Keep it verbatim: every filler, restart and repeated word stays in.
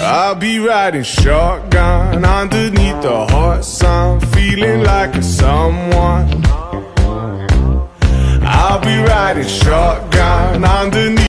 I'll be riding shotgun underneath the hot sun, feeling like a someone. I'll be riding shotgun underneath